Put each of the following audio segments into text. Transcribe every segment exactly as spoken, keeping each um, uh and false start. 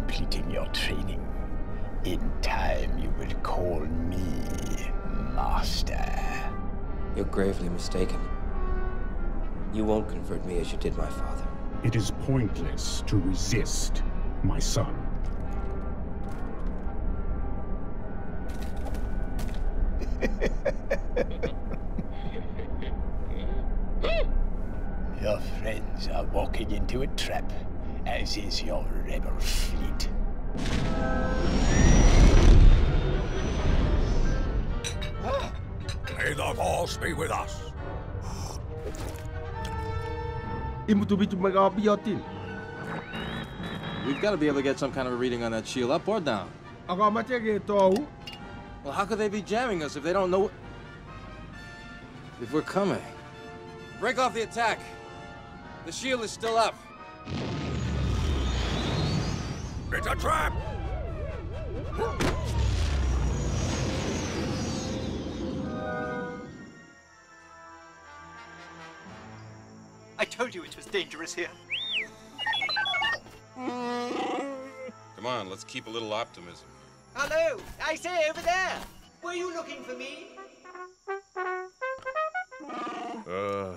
completing your training. In time, you will call me Master. You're gravely mistaken. You won't convert me as you did my father. It is pointless to resist, my son. Your friends are walking into a trap, as is your rebel fleet. May the Force be with us. We've got to be able to get some kind of a reading on that shield, up or down. Well, how could they be jamming us if they don't know if we're coming? Break off the attack. The shield is still up. It's a trap! I told you it was dangerous here. Come on, let's keep a little optimism. Hello! I say, over there! Were you looking for me? Uh...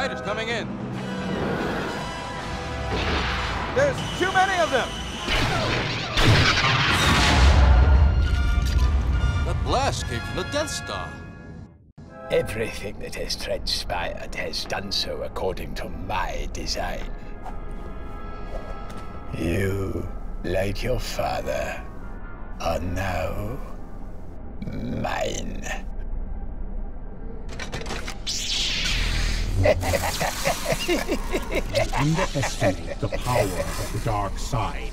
fighters coming in. There's too many of them! That blast came from the Death Star. Everything that has transpired has done so according to my design. You, like your father, are now mine. Underestimate the power of the dark side.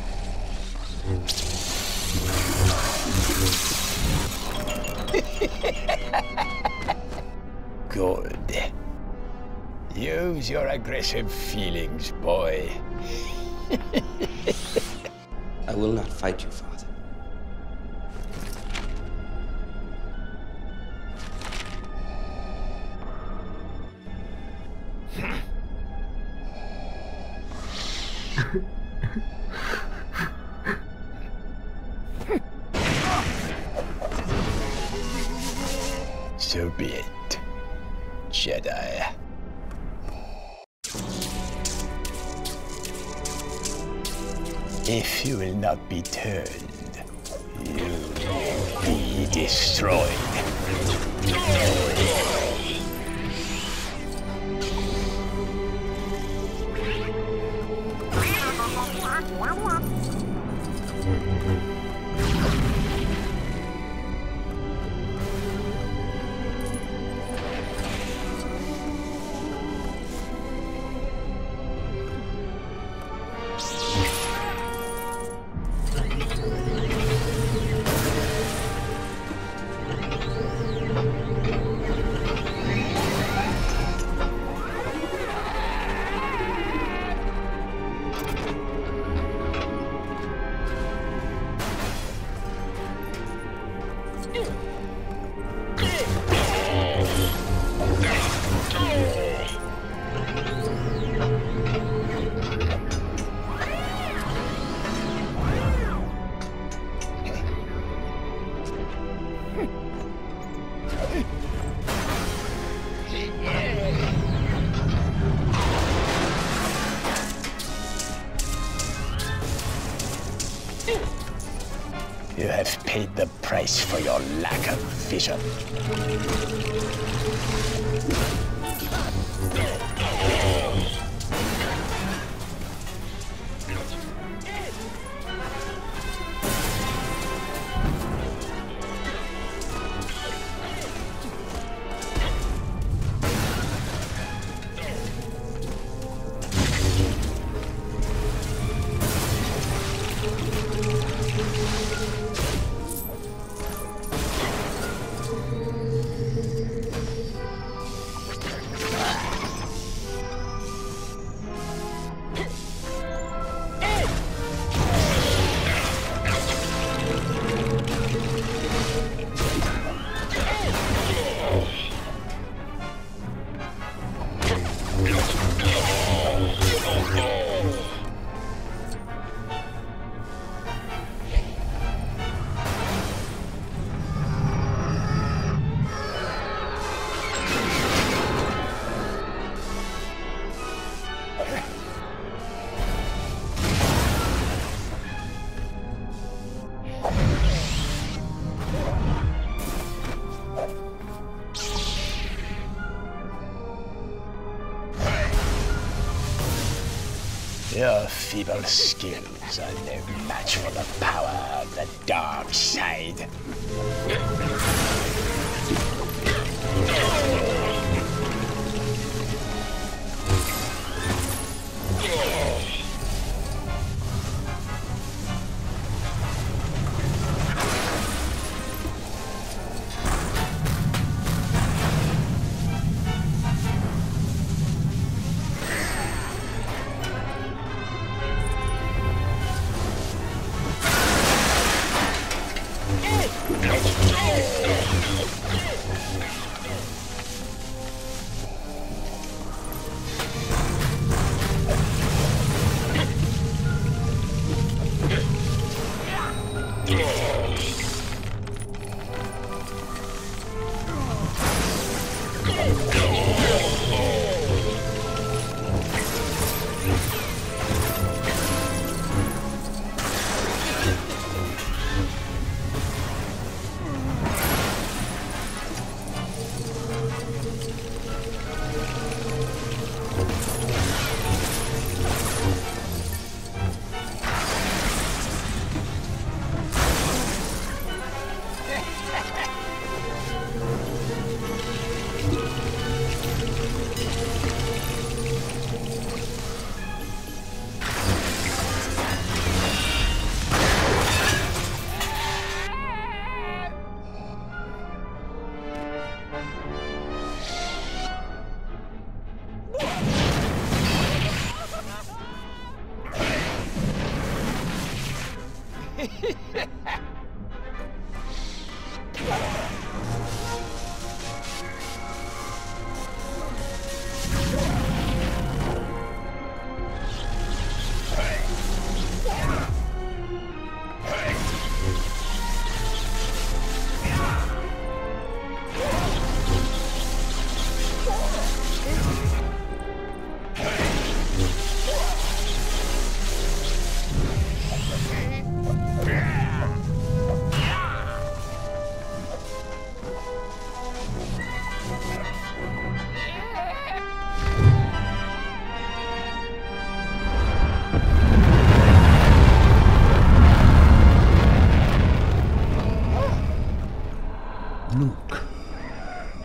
Good. Use your aggressive feelings, boy. I will not fight you, Father. So be it, Jedi. If you will not be turned, you will be destroyed. You have paid the price for your lack of vision. Your feeble skills are no match for the power of the dark side.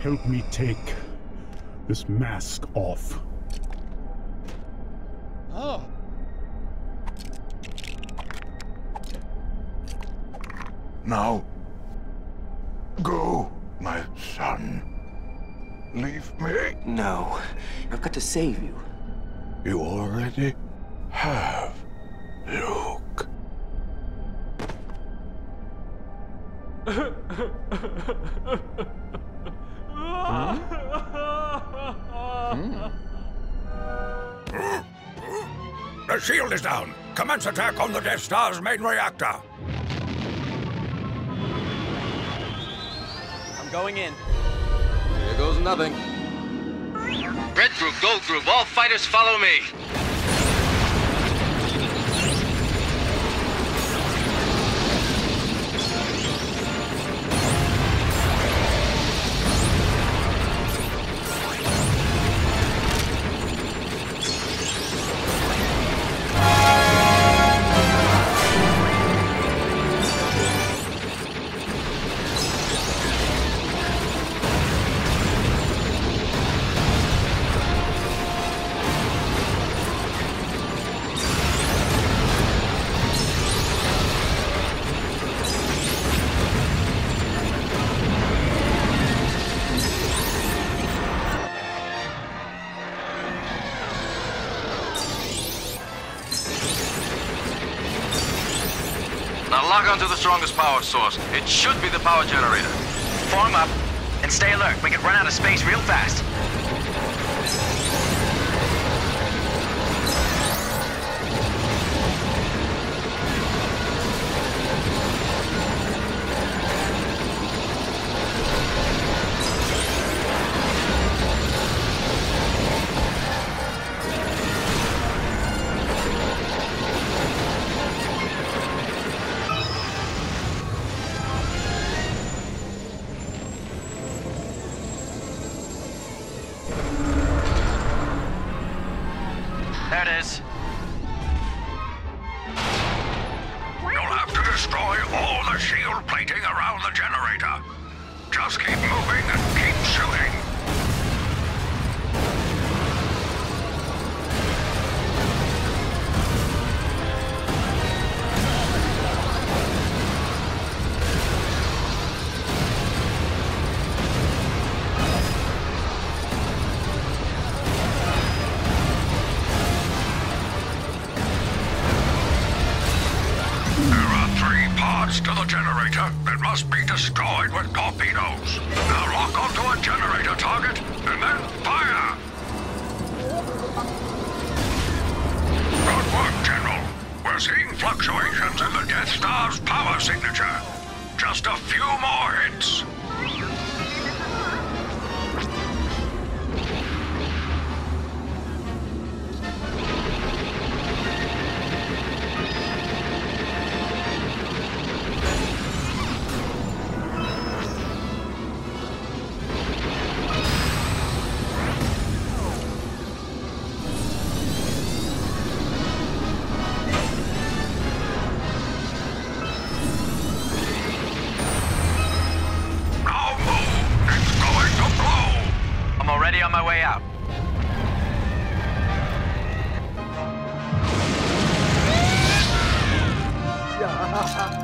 Help me take this mask off. Oh. Now, go, my son. Leave me. No. I've got to save you. You already have, Luke. The shield is down. Commence attack on the Death Star's main reactor. I'm going in. Here goes nothing. Red group, gold group, all fighters follow me. Now log on to the strongest power source. It should be the power generator. Form up and stay alert. We could run out of space real fast. There it is. You'll have to destroy all the shield plating around the generator. Just keep moving and keep shooting. To the generator. It must be destroyed with torpedoes. Now lock onto a generator target and then fire! Good work, General. We're seeing fluctuations in the Death Star's power signature. Just a few more hits. On my way out. Yeah.